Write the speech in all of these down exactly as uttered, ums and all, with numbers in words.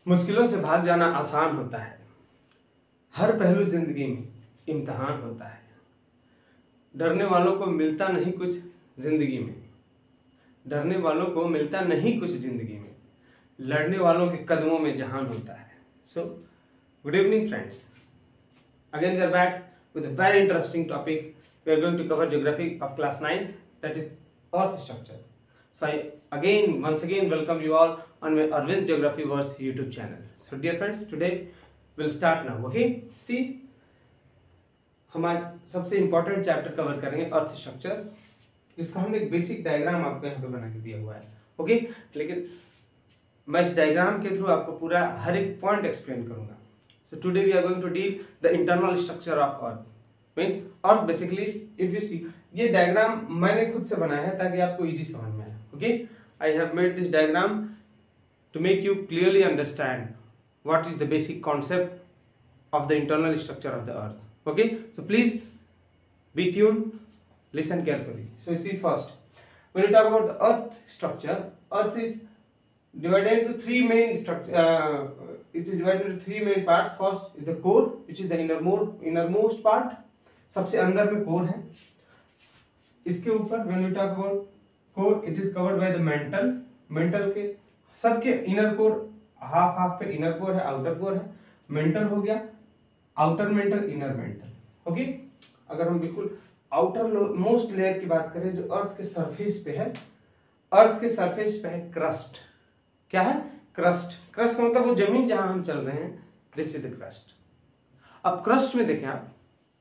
मुश्किलों से भाग जाना आसान होता है। हर पहलू जिंदगी में इम्तिहान होता है। डरने वालों को मिलता नहीं कुछ जिंदगी में, डरने वालों को मिलता नहीं कुछ जिंदगी में, लड़ने वालों के कदमों में जहान होता है। So good evening friends, again we are back with a very interesting topic. We are going to cover geography of class ninth, that is earth structure. So I again once again welcome you all on my Arvind Geography Verse YouTube channel. So dear friends, today we'll start now. Okay, see, हम आज सबसे important chapter cover करेंगे अर्थ structure, जिसका हमने एक basic diagram आपको यहाँ पे बना के दिया हुआ है। ओके, लेकिन मैं इस डायग्राम के थ्रू आपको पूरा हर एक पॉइंट एक्सप्लेन करूंगा। So today we are going to deal the internal structure of Earth. Means Earth basically, if you see, ये डायग्राम मैंने खुद से बनाया है ताकि आपको इजी समझ में आए। Okay, I have made this diagram to make you clearly understand what is the basic concept of the internal structure of the Earth. Okay, so please be tuned, listen carefully. So you see, first, when you talk about the Earth structure, Earth is divided into three main structure. Uh, it is divided into three main parts. First is the core, which is the innermost innermost part. सबसे अंदर में core है। इसके ऊपर when we talk about core, it is covered by the mantle. Mantle के सबके inner core half half पे inner core है, outer core है। mantle हो गया outer mantle, inner mantle. Okay, अगर हम बिल्कुल outer मोस्ट लेयर की बात करें जो अर्थ के सरफेस पे है, अर्थ के सरफेस पे है क्रस्ट। क्या है? क्रस्ट। क्रस्ट का मतलब वो जमीन जहां हम चल रहे हैं, दिस इज द क्रस्ट। अब क्रस्ट में देखें आप,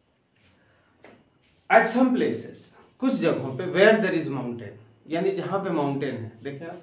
एट सम प्लेसेस, कुछ जगहों पे वेयर देयर इज माउंटेन, यानी जहां पे माउंटेन है, देखें आप,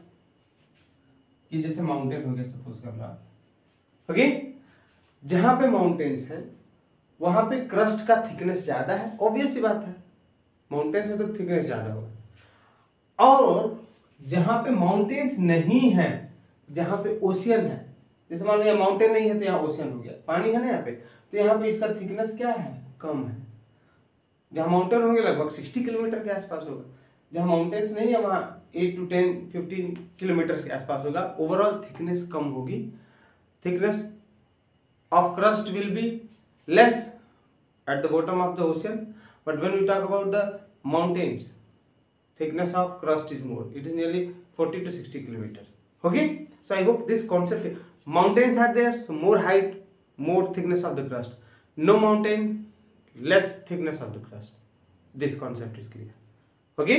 ये जैसे माउंटेन हो गया सपोज कर लो, ओके, जहां पे माउंटेन्स है वहां पे क्रस्ट का थिकनेस ज्यादा है। ऑब्वियस सी बात है, माउंटेन्स है तो थिकनेस ज्यादा होगा। और जहां पे माउंटेन्स नहीं है, जहां पे ओशियन है, जैसे मान लो माउंटेन नहीं है तो यहाँ ओशियन हो गया, पानी है ना यहाँ पे, तो यहाँ पे इसका थिकनेस क्या है? कम है। जहां माउंटेन होंगे लगभग साठ किलोमीटर के आसपास होगा, जहां माउंटेन्स नहीं है वहां eight to ten fifteen kilometre के आसपास होगा। ओवरऑल थिकनेस कम होगी। Thickness of crust will be less at the bottom of the ocean, but when we talk about the mountains, thickness of crust is more. It is nearly forty to sixty kilometers. Okay, so I hope this concept, mountains are there, so more height, more thickness of the crust. No mountain, less thickness of the crust. This concept is clear. Okay,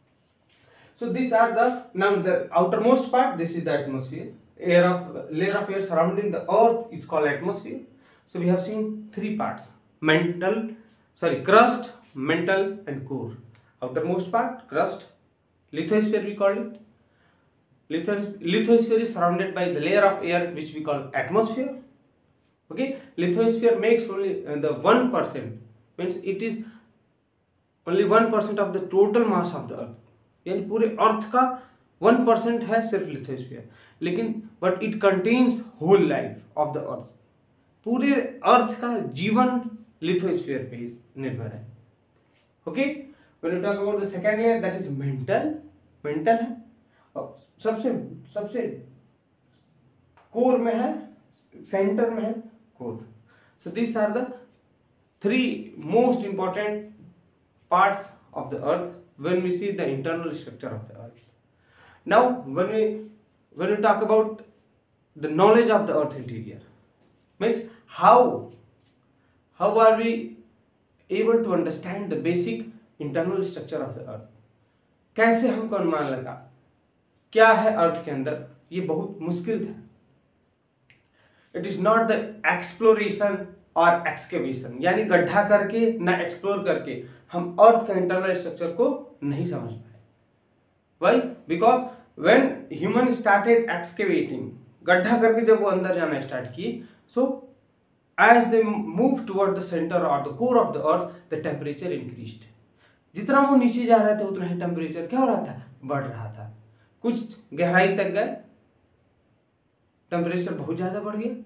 so these are the, now the outermost part, this is the atmosphere. Air of layer of air surrounding the earth is called atmosphere. So we have seen three parts: mantle, sorry, crust, mantle and core. Outermost part, crust, lithosphere we call it. Lithos lithosphere is surrounded by the layer of air which we call atmosphere. Okay, lithosphere makes only uh, the one percent, means it is only one percent of the total mass of the earth. यानी पूरे अर्थ का one percent है सिर्फ lithosphere, लेकिन but it contains whole life of the earth. पूरे अर्थ का जीवन lithosphere पे निर्भर है। Okay, when you talk about the second layer, that is mantle, mantle है, और सबसे सबसे कोर में है, सेंटर में है core. So these are the three most important parts of the earth when we see the internal structure of the earth. Now when we when we talk about the knowledge of the earth interior, means how how are we able to understand the basic internal structure of the earth, कैसे हमको अनुमान लगा क्या है अर्थ के अंदर, ये बहुत मुश्किल था। It is not the exploration और एक्सकेवेशन, यानी गड्ढा करके ना एक्सप्लोर करके हम अर्थ का इंटरनल स्ट्रक्चर को नहीं समझ पाए। Why? Because when human started excavating, गड्ढा करके जब वो अंदर जाना स्टार्ट किए, so as they move toward the centre और the core of the earth, the temperature increased. जितना वो नीचे जा रहे थे उतना ही टेम्परेचर क्या हो रहा था? बढ़ रहा था। कुछ गहराई तक गए, टेम्परेचर बहुत ज्यादा बढ़ गया,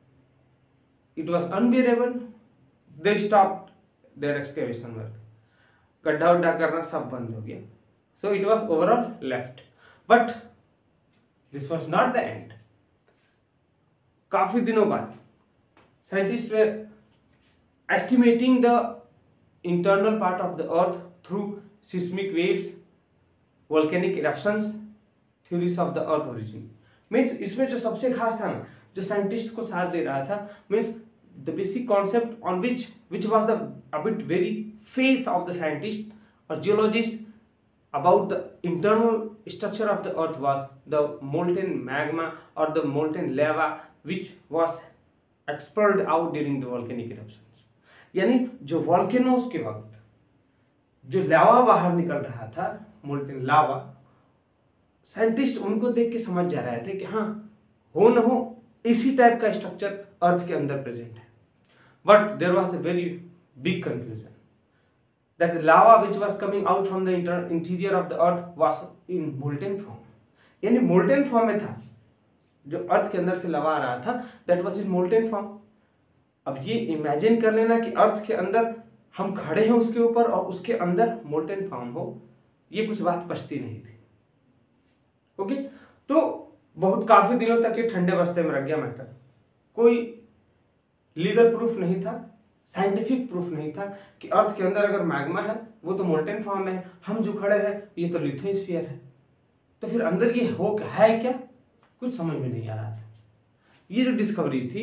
it was unbearable, they stopped their excavation work, गड्ढा उड्ढा करना सब बंद हो गया। So it was overall left, but this was not the end. काफी दिनों बाद scientist were estimating the internal part of the earth through seismic waves, volcanic eruptions, theories of the earth origin. Means इसमें जो सबसे खास था ना, जो साइंटिस्ट को साथ दे रहा था, means the basic concept on which which was the a bit very faith of the scientist और geologist about the internal structure of the earth was the molten magma or the molten lava which was expelled out during the volcanic eruptions। यानी जो volcanoes के वक्त जो लावा बाहर निकल रहा था, मोल्टेन लावा, साइंटिस्ट उनको देख के समझ जा रहे थे कि हाँ, हो न हो इसी टाइप का स्ट्रक्चर अर्थ के अंदर प्रेजेंट है। But there was a very big confusion that the lava which was coming out from the interior of the earth was in molten form। यानी molten form में था, जो अर्थ के अंदर से लवा आ रहा था, that was in molten form। अब ये इमेजिन कर लेना कि अर्थ के अंदर हम खड़े हैं उसके ऊपर और उसके अंदर molten form हो, ये कुछ बात पछती नहीं थी। ओके, तो बहुत काफी दिनों तक ये ठंडे बस्ते में रख गया मैटर। कोई लीगल प्रूफ नहीं था, साइंटिफिक प्रूफ नहीं था कि अर्थ के अंदर अगर मैग्मा है वो तो मोल्टेन फॉर्म में है, हम जो खड़े हैं ये तो लिथोस्फीयर है, तो फिर अंदर ये हो है क्या, कुछ समझ में नहीं आ रहा था। ये जो डिस्कवरी थी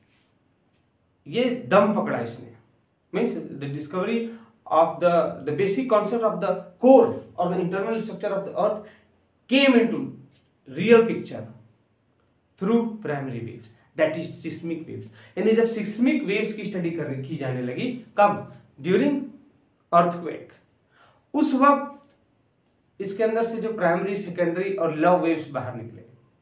ये दम पकड़ा इसने, means the discovery of the the basic concept of the core और the internal structure of the earth came into real picture through primary waves, that is seismic waves. यानी जब सिस्मिक वेव्स की study कर की जाने लगी, कब? During earthquake. उस वक्त इसके अंदर से जो प्राइमरी, सेकेंडरी और लव वेव्स बाहर निकले,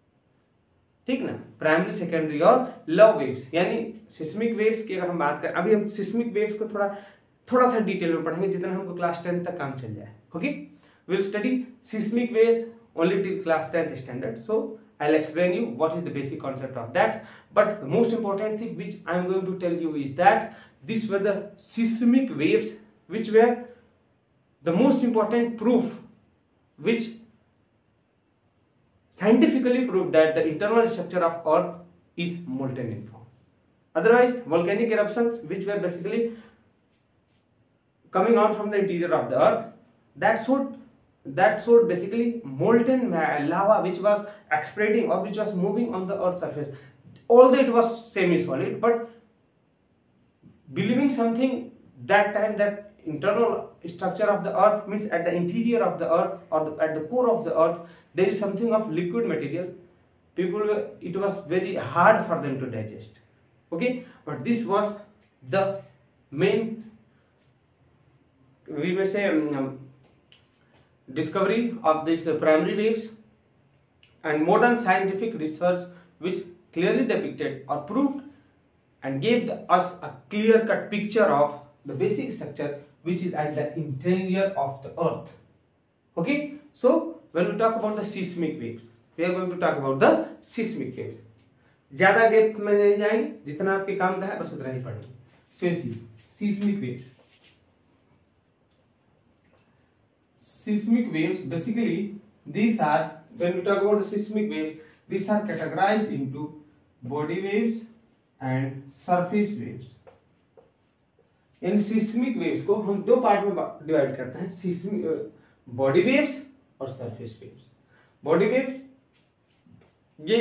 ठीक ना, प्राइमरी, सेकेंडरी और लव वेव्स। यानी सिस्मिक वेव्स की अगर हम बात करें, अभी हम सिस्मिक वेव्स को थोड़ा थोड़ा सा डिटेल में पढ़ेंगे, जितना हमको क्लास टेंथ तक काम चल जाए। Okay, we will study seismic waves only till class tenth standard, so I'll explain you what is the basic concept of that. But the most important thing which I am going to tell you is that these were the seismic waves which were the most important proof which scientifically proved that the internal structure of earth is molten in form. Otherwise volcanic eruptions which were basically coming out from the interior of the earth, that showed that showed basically molten lava which was spreading or which was moving on the earth's surface, although it was semi solid, but believing something that time that internal structure of the earth means at the interior of the earth or the, at the core of the earth there is something of liquid material, people were, it was very hard for them to digest. Okay, but this was the main, we may say, um, discovery of these uh, primary waves and modern scientific research which clearly depicted or proved and gave the, us a clear cut picture of the basic structure which is at the interior of the earth. Okay, so when we talk about the seismic waves, we are going to talk about the seismic waves. ज्यादा depth में नहीं जाएंगे, जितना आपके काम का है बस उतना ही पढ़ेंगे। seismic waves, seismic waves basically these are, when we talk about the seismic waves, these are categorized into body waves and surface waves। In seismic waves को हम दो पार्ट में डिवाइड करते हैं, seismic बॉडी वेव्स और surface waves. Body waves ये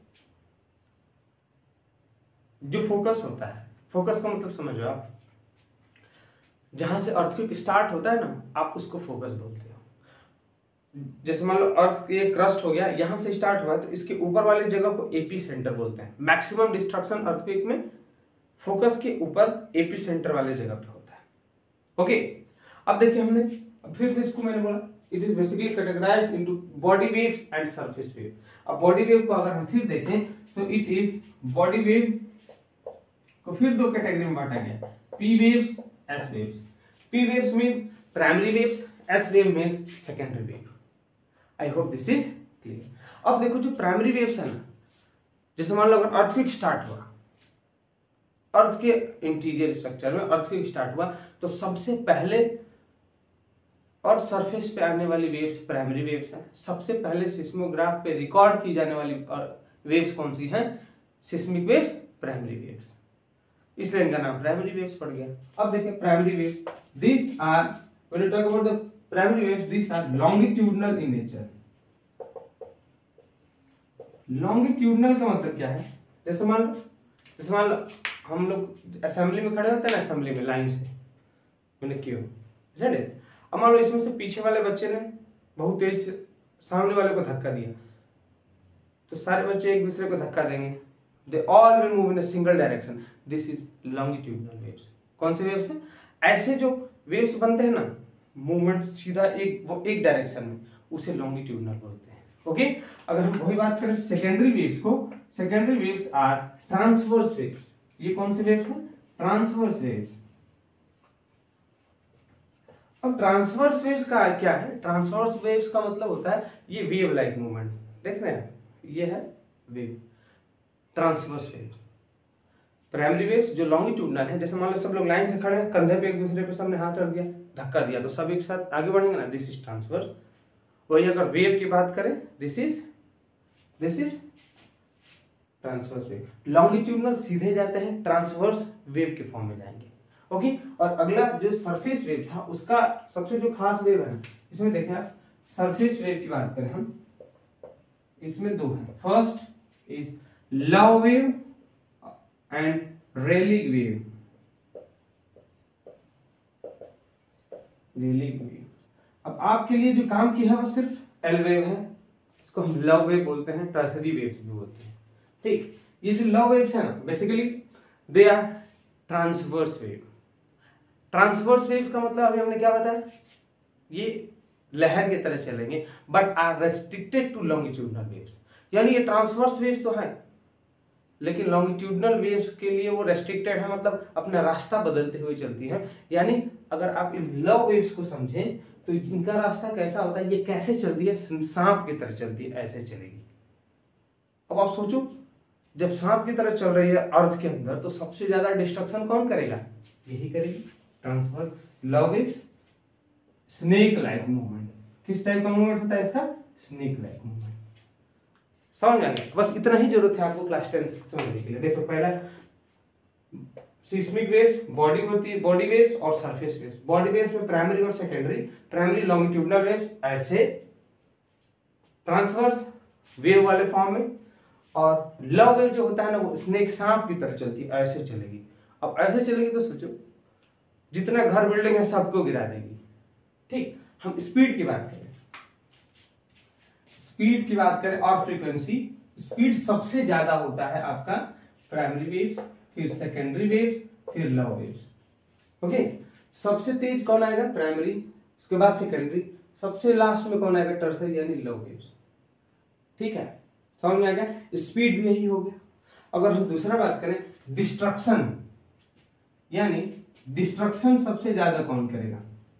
जो focus होता है, फोकस का मतलब समझो आप, जहां से अर्थक्वेक स्टार्ट होता है ना, आप उसको फोकस बोलते हो। जैसे मान लो अर्थ ये क्रस्ट हो गया, यहां से स्टार्ट हुआ तो इसके ऊपर वाले जगह को एपी सेंटर बोलते हैं। मैक्सिमम डिस्ट्रक्शन अर्थक्वेक में फोकस के ऊपर एपी सेंटर वाले जगह पे होता है। ओके, अब देखिए हमने फिर से इसको मैंने बोला it is basically categorised into body waves and surface wave. अब बॉडी वेव को अगर हम फिर देखें तो इट इज बॉडी वेव को फिर दो कैटेगरी में बांटा गया, P waves, S waves. P waves mean primary waves, S wave means secondary wave. I hope this is clear. अब देखो जो प्राइमरी वेव्स है ना, जैसे मान लो अगर अर्थक्वेक स्टार्ट हुआ, अर्थ के इंटीरियर स्ट्रक्चर में अर्थक्वेक स्टार्ट हुआ तो सबसे पहले और सरफेस पे आने वाली वेव्स प्राइमरी वेव्स हैं। सबसे पहले सिस्मोग्राफ पे रिकॉर्ड की जाने वाली वेव्स कौन सी हैं? सिस्मिक वेव्स, प्राइमरी वेव्स, इसलिए इनका नाम प्राइमरी वेव्स पड़ गया। अब देखिए primary wave, this are when you talk about the primary waves, this are longitudinal in nature. Longitudinal का मतलब क्या है? जैसे मान लो जैसे मान लो हम लोग असेंबली में खड़े होते हैं ना, असेंबली में लाइन से मैंने क्यों, अब मान लो इसमें से पीछे वाले बच्चे ने बहुत तेज से सामने वाले को धक्का दिया, तो सारे बच्चे एक दूसरे को धक्का देंगे, they all will move in a single direction, this is longitudinal waves. कौन से वेव्स हैं? ऐसे जो वेव्स बनते हैं ना, मूवमेंट सीधा एक वो एक डायरेक्शन में, उसे लॉन्गिट्यूडनल बोलते हैं। ओके, अगर हम वही बात करें सेकेंडरी वेव्स को, secondary waves are transverse waves. ये कौन से वेव्स हैं? Transverse waves. अब ट्रांसवर्स वेव्स का क्या है? ट्रांसवर्स वेव्स का मतलब होता है ये वेव लाइक मूवमेंट, देख रहे हैं, ये है wave, transverse wave. Primary waves जो लॉन्गिट्यूडनल है, जैसे मान लो सब लोग लाइन से खड़े हैं, कंधे पे एक दूसरे पे सबने हाथ रख दिया, धक्का दिया, तो सब एक साथ आगे बढ़ेंगे ना, दिस इज ट्रांसवर्स। वही अगर वेव की बात करें, this is this is transverse wave. Longitudinal सीधे जाते हैं, ट्रांसवर्स वेव के फॉर्म में जाएंगे। ओके, और अगला जो सरफेस वेव था, उसका सबसे जो खास वेव है इसमें देखें आप, सरफेस वेव की बात करें हम, इसमें दो है, first is love wave and Rayleigh wave. Rayleigh wave, अब आपके लिए जो काम किया है वो सिर्फ एल वेव है, इसको हम लव वेव बोलते हैं, टर्सरी वेव्स भी बोलते हैं। ठीक, ये जो लव वेव्स है ना, basically they are transverse wave. Transverse wave का मतलब अभी हमने क्या बताया, ये लहर की तरह चलेंगे, but are restricted to longitudinal waves. यानी ये ट्रांसवर्स वेव्स तो है, लेकिन लॉन्गिट्यूडनल वेव्स के लिए वो रेस्ट्रिक्टेड है, मतलब अपना रास्ता बदलते हुए चलती है। यानी अगर आप इन लव वेव्स को समझें तो इनका रास्ता कैसा होता है, ये कैसे चलती है, सांप की तरह चलती है, ऐसे चलेगी। अब आप सोचो, जब सांप की तरह चल रही है अर्थ के अंदर, तो सबसे ज्यादा डिस्ट्रक्शन कौन करेगा? यही करेगी, transverse. Love waves snake like movement, किस टाइप का मूवमेंट होता है इसका? Snake like movement. समझ आ गया? बस इतना ही जरूरत है आपको क्लास टेंथ समझने के लिए। देखो पहला सिस्मिक वेव्स, बॉडी होती है, बॉडी वेव्स और सरफेस वेव्स। बॉडी वेव्स में प्राइमरी और सेकेंडरी, प्राइमरी लॉन्गिट्यूडनल वेव्स ऐसे ट्रांसवर्स वेव वाले फॉर्म में, और लव वेव जो होता है ना, वो स्नेक सांप की तरह चलती है, ऐसे चलेगी। अब ऐसे चलेगी तो सोचो, जितना घर बिल्डिंग है सबको गिरा देगी। ठीक, हम स्पीड की बात करें, स्पीड की बात करें और फ्रीक्वेंसी, स्पीड सबसे ज्यादा होता है आपका प्राइमरी वेव्स, फिर सेकेंडरी वेव्स, फिर लव वेव्स। ओके, सबसे तेज कौन आएगा? प्राइमरी, उसके बाद सेकेंडरी, सबसे लास्ट में कौन आएगा? टर्सरी यानी लव वेव्स। ठीक है, समझ में आ गया? स्पीड भी यही हो गया। अगर हम दूसरा बात करें, डिस्ट्रक्शन, यानी डिस्ट्रक्शन सबसे ज्यादा कौन करेगा?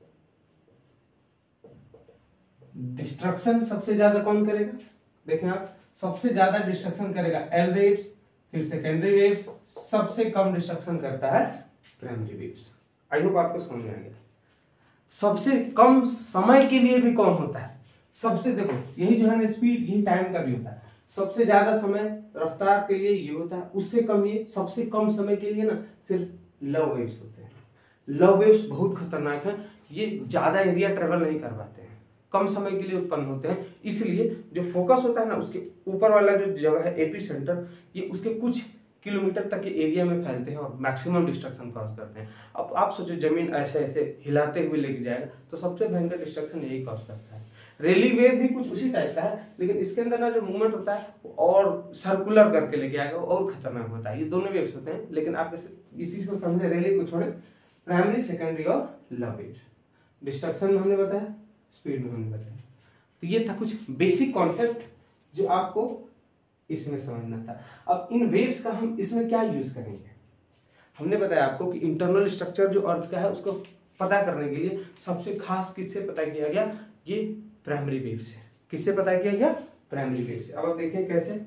डिस्ट्रक्शन सबसे ज्यादा कौन करेगा? देखें आप, सबसे ज्यादा डिस्ट्रक्शन करेगा एल वेव्स, फिर सेकेंडरी वेव्स, सबसे कम डिस्ट्रक्शन करता है प्राइमरी वेव्स। आई होप आपको समझ में आ गया। सबसे कम समय के लिए भी कौन होता है? सबसे, देखो यही जो है ना स्पीड, यही टाइम का भी होता है। सबसे ज्यादा समय रफ्तार के लिए ये होता है, उससे कम ये, सबसे कम समय के लिए ना सिर्फ लव वेव्स होते हैं। लव वेव्स बहुत खतरनाक है, ये ज्यादा एरिया ट्रेवल नहीं कर पाते हैं, कम समय के लिए उत्पन्न होते हैं, इसलिए जो फोकस होता है ना, उसके ऊपर वाला जो जगह है एपी सेंटर, ये उसके कुछ किलोमीटर तक के एरिया में फैलते हैं और मैक्सिमम डिस्ट्रक्शन कॉज करते हैं। अब आप सोचो, जमीन ऐसे ऐसे हिलाते हुए लेके जाएगा तो सबसे भयंकर डिस्ट्रक्शन यही कॉज करता है। रेली वेव भी कुछ उसी टाइप का है, लेकिन इसके अंदर ना जो मूवमेंट होता है और सर्कुलर करके लेके आएगा और खतरनाक होता है। ये दोनों वेव्स होते हैं, लेकिन आप इसी को समझे, रेली को छोड़े, प्राइमरी, सेकेंडरी और लव वेव्स। डिस्ट्रक्शन में हमने बताया, स्पीड में हमने बताया। तो ये था कुछ बेसिक कॉन्सेप्ट जो आपको इसमें समझना था। अब इन वेव्स का हम इसमें क्या यूज करेंगे? हमने बताया आपको कि इंटरनल स्ट्रक्चर जो अर्थ का है उसको पता करने के लिए सबसे खास किससे पता किया गया? ये प्राइमरी वेव से। किससे पता किया गया? प्राइमरी वेव से। अब आप देखें कैसे।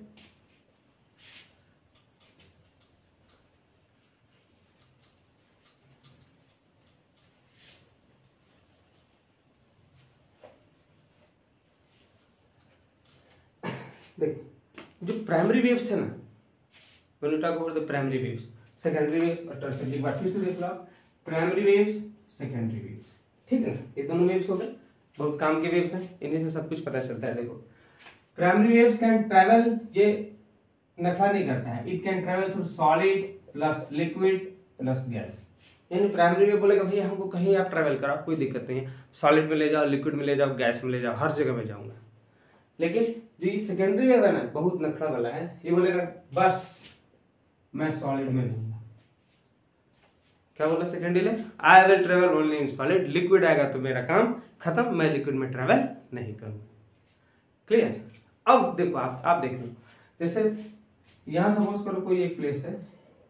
देख, जो प्राइमरी वेव्स थे ना, when you talk about the primary waves, secondary waves और टर्शियरी। एक बार फिर से देख लो आप, प्राइमरी वेव्स, सेकेंडरी वेव्स, ठीक है ना, ये दोनों वेव्स हो गए, बहुत काम के वेव्स हैं, इन्हीं से सब कुछ पता चलता है। देखो प्राइमरी वेव्स कैन ट्रैवल, ये नखरा नहीं करता है, it can travel through solid plus liquid plus gas. यानी प्राइमरी वेव बोलेगा भैया हमको कहीं आप ट्रैवल कराओ, कोई दिक्कत नहीं है, सॉलिड में ले जाओ, लिक्विड में ले जाओ, गैस में ले जाओ, हर जगह में जाऊंगा। लेकिन जो ये सेकेंडरी वेव है ना, बहुत नखरा वाला है, ये बोलेगा बस मैं सॉलिड में लूंगा। क्या बोला secondary wave, I will travel only in solid, liquid आएगा तो मेरा काम खत्म, मैं लिक्विड में ट्रेवल नहीं करूंगा। क्लियर। अब देखो आप आप देख लो, जैसे यहां सपोज करो कोई एक प्लेस है,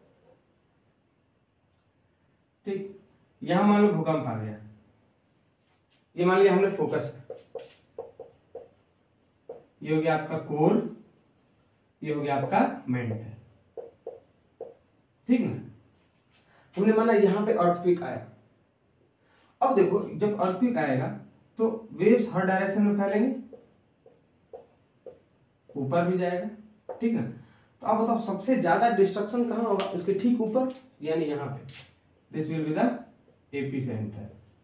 ठीक, यहां मान लो भूकंप आ गया, ये मान लिया हमने फोकस, ये हो गया आपका कोर, ये हो गया आपका मेंटल, ठीक ना। हमने माना यहां पे अर्थक्वेक आया। अब देखो जब अर्थक्वेक आएगा तो वेव्स हर डायरेक्शन में फैलेंगे, ऊपर भी जाएगा, ठीक है। तो आप बताओ सबसे ज्यादा डिस्ट्रक्शन कहां होगा, उसके ठीक ऊपर, यानी यहां पे, this will be the epicentre,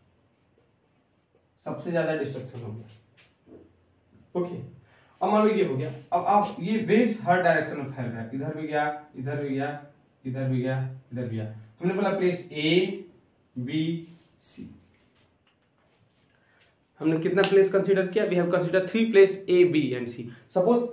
सबसे ज्यादा डिस्ट्रक्शन होगा। ओके, अब मान लो ये हो गया। अब आप ये वेव्स हर डायरेक्शन में फैल रहा है, इधर भी गया, इधर भी गया, इधर भी गया, इधर भी गया। हमने बोला प्लेस ए बी सी, हमने कितना प्लेस कंसीडर किया, we have consider three place A B and C. Suppose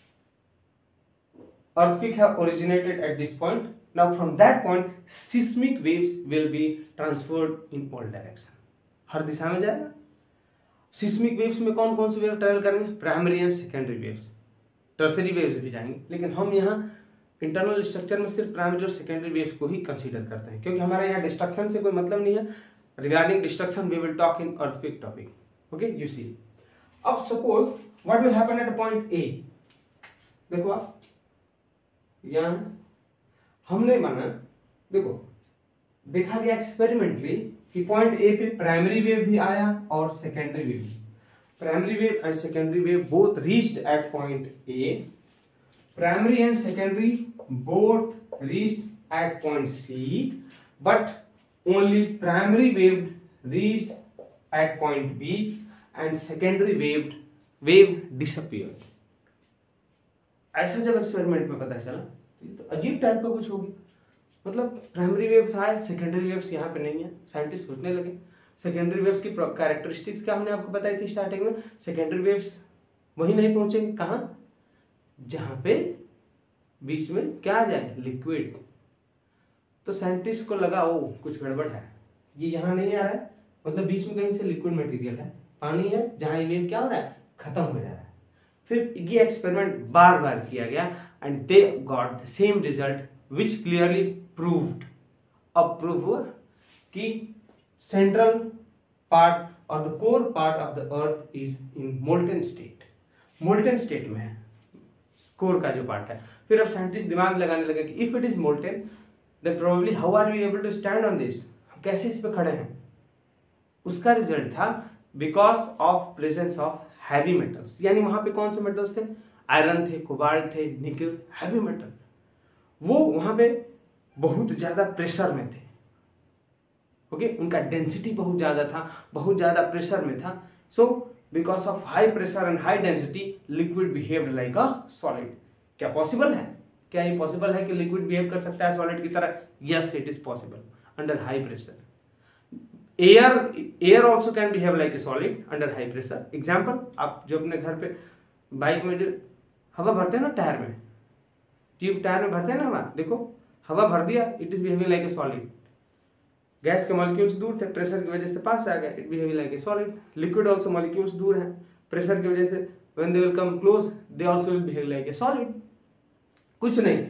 earthquake have originated at this point. Now from that point seismic waves will be transferred in all direction, हर दिशा में जाएगा। seismic waves में कौन कौन से wave travel करेंगे, primary and secondary waves, tertiary waves भी जाएंगे, लेकिन हम यहाँ इंटरनल स्ट्रक्चर में सिर्फ प्राइमरी और सेकेंडरी वेव्स को ही कंसीडर करते हैं, क्योंकि हमारे यहाँ डिस्ट्रक्शन से कोई मतलब नहीं है। Regarding destruction we will talk in earthquake topic. Okay, you see. अब suppose what will happen at point A, देखो आप यहां हमने माना, देखो देखा गया एक्सपेरिमेंटली कि पॉइंट ए पे प्राइमरी वेव भी आया और secondary wave, primary wave and secondary wave both reached at point A, primary and secondary both reached at point C, but only primary wave reached at point B and secondary wave wave disappeared. ऐसा जब experiment में पता चला तो अजीब type का कुछ हो गया, मतलब प्राइमरी वेव्स आए, सेकेंडरी वेव्स यहाँ पे नहीं है। साइंटिस्ट सोचने लगे सेकेंडरी वेव्स की कैरेक्टरिस्टिक्स क्या हमने आपको बताई थी स्टार्टिंग में, सेकेंडरी वेव्स वही नहीं पहुंचेंगे, कहाँ, जहां पे बीच में क्या आ जाए, लिक्विड। तो साइंटिस्ट को लगा ओ कुछ गड़बड़ है, ये यहाँ नहीं आ रहा है, मतलब बीच में कहीं से लिक्विड मटेरियल है, पानी है, जहां ये वेव क्या हो रहा है, खत्म हो जा रहा है। फिर ये एक्सपेरिमेंट बार बार किया गया and they got the same result which clearly proved, अब प्रूव हुआ कि सेंट्रल पार्ट और the core part of the earth is in molten state, molten state में है कोर का जो पार्ट है। फिर अब साइंटिस्ट दिमाग लगाने लगे कि if it is molten then probably how are we able to stand on this, हम कैसे इस पे खड़े हैं। उसका रिजल्ट था because of presence of heavy metals, यानी वहां पे कौन से मेटल्स थे, आयरन थे, कोबाल्ट थे, निकल, हैवी मेटल, वो वहां पे बहुत ज्यादा प्रेशर में थे। ओके, उनका डेंसिटी बहुत ज्यादा था, बहुत ज्यादा प्रेशर में था। So because of high pressure and high density liquid behaved like a solid. क्या पॉसिबल है, क्या ये पॉसिबल है कि लिक्विड बिहेव कर सकता है सॉलिड की तरह? Yes, it is possible under high pressure. Air air also can behave like a solid under high pressure. Example, आप जो अपने घर पे बाइक में जो हवा भरते हैं ना, टायर में, ट्यूब टायर में भरते हैं ना हवा, देखो हवा भर दिया, it is behaving like a solid. Gas के मॉलिक्यूल्स दूर थे, प्रेशर की वजह से पास आ गया, it behaving like a solid. Liquid also molecules दूर हैं, प्रेशर की वजह से when they will come close they also will behave like a solid. कुछ नहीं,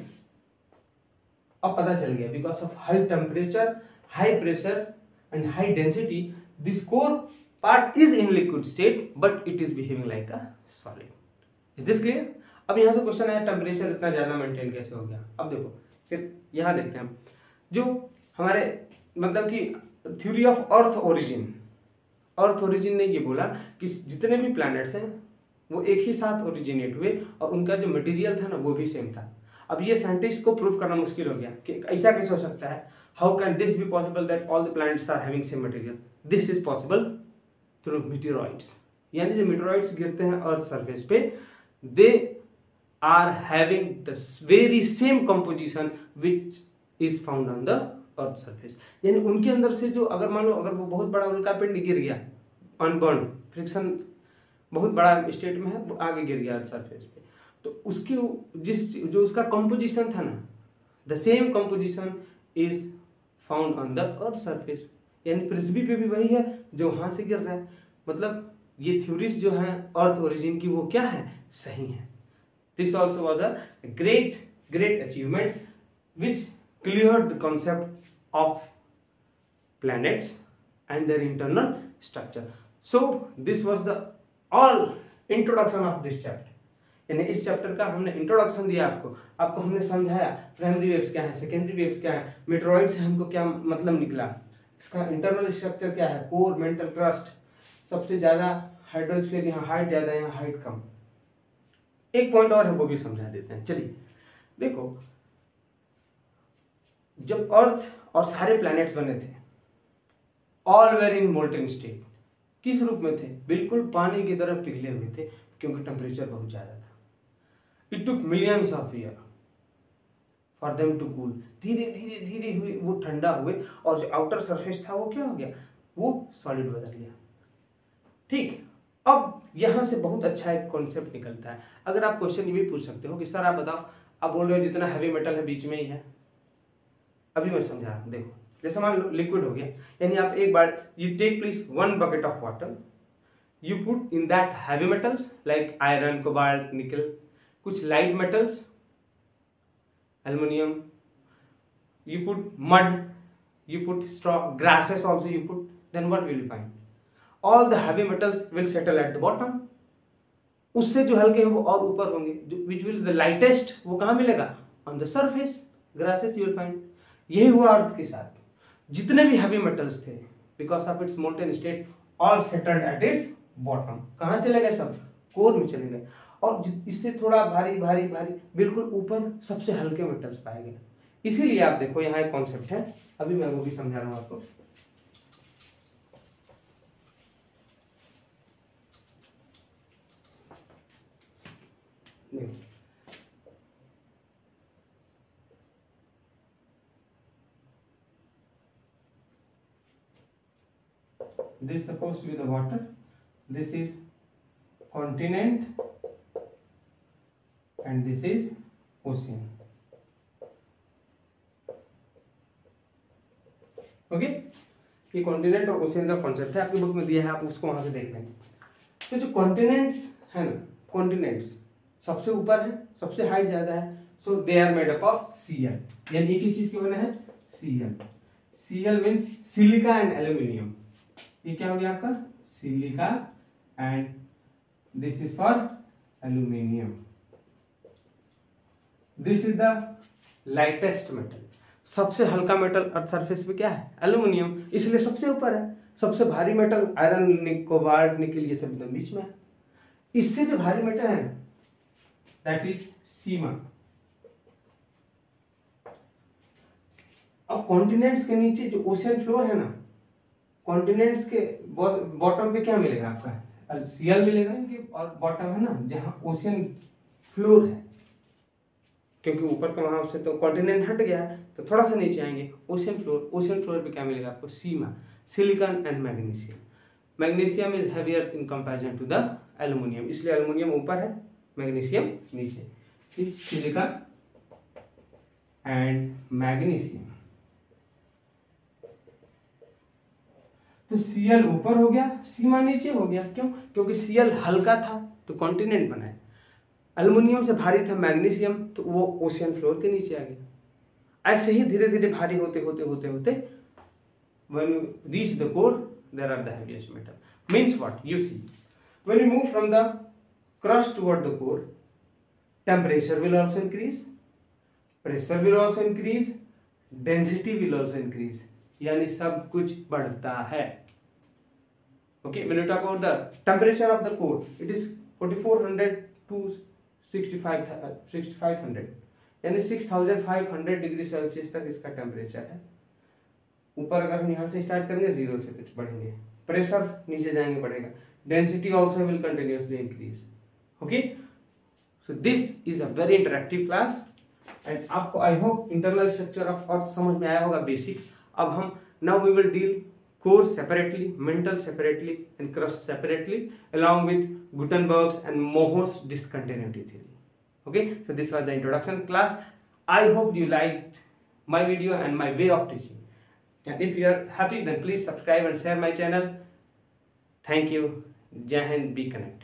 अब पता चल गया because of high temperature, high pressure and high density this core part is in liquid state but it is behaving like a solid. Is this clear? अब यहाँ से question आया टेम्परेचर इतना ज्यादा मेंटेन कैसे हो गया। अब देखो फिर यहाँ देखते हैं हम जो हमारे मतलब कि theory of earth origin, earth origin ने ये बोला कि जितने भी प्लैनेट्स हैं वो एक ही साथ ओरिजिनेट हुए और उनका जो मटेरियल था ना वो भी सेम था। अब ये साइंटिस्ट को प्रूव करना मुश्किल हो गया कि ऐसा कैसे हो सकता है, how can this be possible that all the planets are having same material, this is possible through meteoroids, यानी जो मीटेरॉइड्स गिरते हैं अर्थ सरफेस पे, they are having the very same composition which is found on the earth surface, यानी उनके अंदर से जो, अगर मान लो अगर वो बहुत बड़ा उल्का पिंड गिर गया अनबर्न, फ्रिक्शन बहुत बड़ा स्टेट में है, वो आगे गिर गया अर्थ सरफेस पे, तो उसकी जिस जो उसका कंपोजिशन था ना, the same composition is found on the earth surface, यानी पृथ्वी पे भी वही है जो वहां से गिर रहा है। मतलब ये थ्योरीज जो है अर्थ ओरिजिन की वो क्या है, सही है। This also was a great great achievement which cleared the concept of planets and their internal structure. So this was the all introduction of this chapter, यानी इस चैप्टर का हमने इंट्रोडक्शन दिया आपको, आपको हमने समझाया प्राइमरी वेव्स क्या है, सेकेंडरी वेव्स क्या है, मेटेरॉइड से हमको क्या मतलब निकला, इसका इंटरनल स्ट्रक्चर क्या है, कोर, मेंटल क्रस्ट, सबसे ज्यादा हाइड्रोस्फीयर, यहाँ हाइट ज्यादा है, यहाँ हाइट कम। एक पॉइंट और है वो भी समझा देते हैं। चलिए देखो, जब अर्थ और सारे प्लैनेट्स बने थे, all were in molten state, किस रूप में थे, बिल्कुल पानी की तरह पिघले हुए थे, क्योंकि टेम्परेचर बहुत ज्यादा था। It took millions of year for them to cool, धीरे धीरे धीरे हुए वो ठंडा हुए, और जो आउटर सरफेस था वो क्या हो गया, वो सॉलिड बदल गया। ठीक, अब यहां से बहुत अच्छा एक कॉन्सेप्ट निकलता है। अगर आप क्वेश्चन ये भी पूछ सकते हो कि सर आप बताओ, आप बोल रहे हो जितना हैवी मेटल है बीच में ही है, अभी मैं समझा रहा हूं। देखो, जैसे मान लो लिक्विड हो गया, यानी आप एक बार, you take please one bucket of water, you put in that heavy metals like iron, cobalt, nickel, कुछ light metals, aluminium, you put mud, you put straw, grasses also you put, then what will you find? All the heavy metals will settle at the bottom, उससे जो हल्के हैं वो और ऊपर होंगे, जो which will the lightest वो कहाँ मिलेगा, on the surface, grasses you will find। यही हुआ अर्थ के साथ, जितने भी heavy metals थे, because of its molten state, all settled at its bottom. कहाँ चले गए सब, कोर में चले गए, और इससे थोड़ा भारी भारी भारी बिल्कुल ऊपर सबसे हल्के मेटल्स पाए गए। इसीलिए आप देखो यहाँ एक कॉन्सेप्ट है, अभी मैं वो भी समझा रहा हूँ आपको। This suppose to be the water, this is continent and this is ocean, okay. ये कॉन्टिनेंट और ओशियन का कॉन्सेप्ट है, आपकी बुक में दिया है, आप उसको वहां से देख लेंगे। तो जो कॉन्टिनेंट्स है ना, कॉन्टिनेंट्स सबसे ऊपर है, सबसे हाइट ज्यादा है, so they are made up of sial, यानी एक ही चीज के बने हैं sial. Sial means silica and aluminium, ये क्या हो गया आपका, silica and this is for aluminium, this is the lightest metal, सबसे हल्का मेटल अर्थ सरफेस पे क्या है, एल्यूमिनियम, इसलिए सबसे ऊपर है। सबसे भारी मेटल आयरन, कोबाल्ट, निकल, ये सब एकदम बीच में है। इससे जो भारी मेटल है दैट इज सीमा। अब कॉन्टिनेंट्स के नीचे जो ओशियन फ्लोर है ना, कॉन्टिनेंट्स के बॉटम पे क्या मिलेगा आपका, सीएल मिलेगा, और बॉटम है ना जहां ओशियन फ्लोर है, क्योंकि ऊपर का वहां से तो कॉन्टिनेंट हट गया है, तो थोड़ा सा नीचे आएंगे, ओशियन फ्लोर, ओशियन फ्लोर पे क्या मिलेगा आपको, sima, silicon and magnesium. Magnesium is heavier in comparison to the aluminium, इसलिए एल्यूमिनियम ऊपर है, मैग्नीशियम नीचे, सिलिकॉन एंड मैग्नीशियम। तो सीएल ऊपर हो गया, सीमा नीचे हो गया, क्यों, क्योंकि सीएल हल्का था तो कॉन्टिनेंट बना है, एल्युमिनियम से भारी था मैग्नीशियम, तो वो ओशियन फ्लोर के नीचे आ गया। ऐसे ही धीरे धीरे भारी होते होते होते होते when you reach the core there are the heaviest metal। means what, you see, when you move from the crust toward the core, temperature will also increase, pressure will also increase, density will also increase, यानी सब कुछ बढ़ता है। Okay, when you talk about the temperature of the core, it is forty-four hundred to sixty-five hundred, यानी six thousand five hundred degree Celsius तक इसका temperature है। ऊपर अगर हम यहाँ से स्टार्ट करेंगे जीरो से कुछ बढ़ेंगे, प्रेशर नीचे जाएंगे बढ़ेगा, density also will continuously increase. Okay, so this is a very interactive class and आपको I hope internal structure of earth समझ में आया होगा बेसिक। अब हम now we will deal core separately, mantle separately and crust separately along with Gutenberg's and Mohs discontinuity theory. Okay, so this was the introduction class. I hope you liked my video and my way of teaching, and if you are happy then please subscribe and share my channel. Thank you. Jai Hind, be connected.